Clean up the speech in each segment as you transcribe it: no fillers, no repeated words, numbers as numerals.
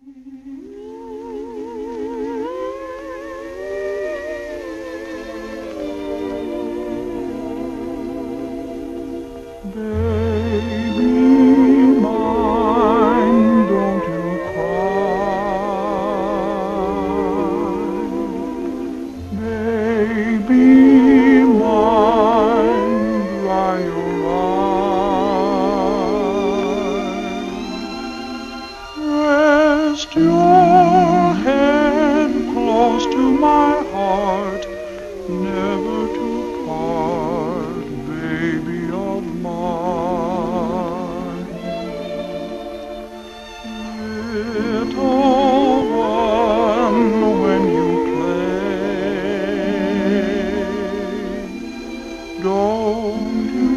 Baby mine, don't you cry. Baby mine, dry your eyes. Rest your head close to my heart, never to part, baby of mine. Little one, when you play, don't you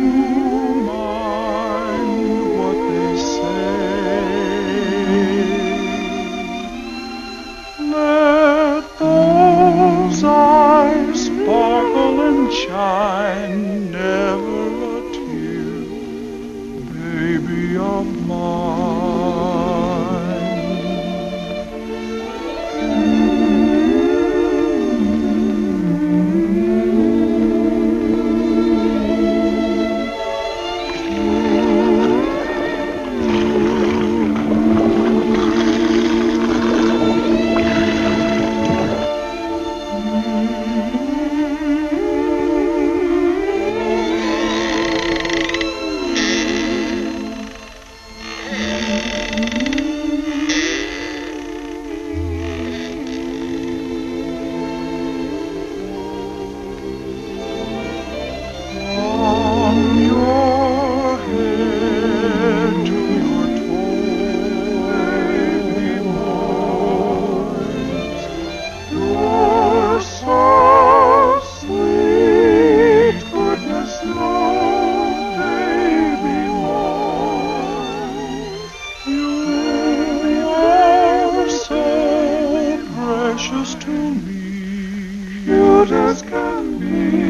mind what they say. Let those eyes sparkle and shine, never a tear, baby of mine. Precious to me, cute as can be.